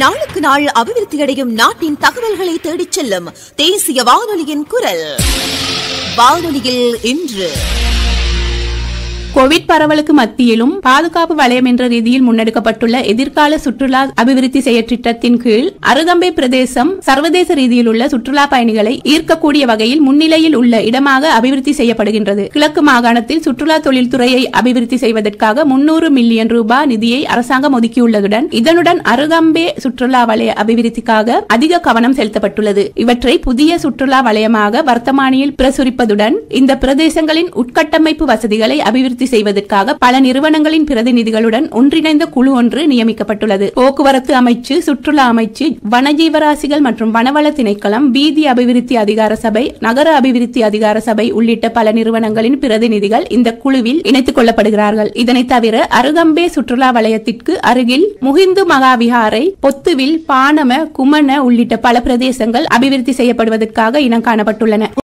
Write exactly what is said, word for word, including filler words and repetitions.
நாளுக்கு நாள் அபிவிருத்தியடையும் நாட்டின் தகவல்களை தேடிச் செல்லும் தேசிய வானொலியின் குரல். வானொலியில் இன்று. கோவிட் பரவலுக்கு மத்தியிலும் பாதுகாப்பு வலயம் என்ற ரீதியில் முன்னெடுக்கப்பட்டுள்ள எதிர்கால சுற்றுலா அபிவிருத்தி செயற்றிட்டத்தின் கீழ் அருகம்பை பிரதேசம் சர்வதேச ரீதியில் உள்ள சுற்றுலா பயணிகளை ஈர்க்கக்கூடிய வகையில் முன்னிலையில் உள்ள இடமாக அபிவிருத்தி செய்யப்படுகின்றது. கிழக்கு மாகாணத்தில் சுற்றுலா தொழில்துறையை அபிவிருத்தி செய்வதற்காக முன்னூறு மில்லியன் ரூபாய் நிதியை அரசாங்கம் ஒதுக்கியுள்ளதுடன் இதனுடன் அருகம்பே சுற்றுலா வலய அபிவிருத்திக்காக அதிக கவனம் செலுத்தப்பட்டுள்ளது. இவற்றை புதிய சுற்றுலா வலயமாக வர்த்தமானியில் பிரசுரிப்பதுடன் இந்த பிரதேசங்களின் உட்கட்டமைப்பு வசதிகளை அபிவிருத்தி செய்வதற்காக பல நிறுவனங்களின் பிரதிநிதிகளுடன் ஒன்றிணைந்த குழு ஒன்று நியமிக்கப்பட்டுள்ளது. போக்குவரத்து அமைச்சு, சுற்றுலா அமைச்சு, வனஜீவராசிகள் மற்றும் வனவள திணைக்களம், வீதி அபிவிருத்தி அதிகார சபை, நகர அபிவிருத்தி அதிகார சபை உள்ளிட்ட பல நிறுவனங்களின் பிரதிநிதிகள் இந்த குழுவில் இணைத்துக் கொள்ளப்படுகிறார்கள். இதனை தவிர அருகம்பே சுற்றுலா வலயத்திற்கு அருகில் முகிந்து மகாவிஹாரை, பொத்துவில், பானம, குமண உள்ளிட்ட பல பிரதேசங்கள் அபிவிருத்தி செய்யப்படுவதற்காக இனம் காணப்பட்டுள்ளன.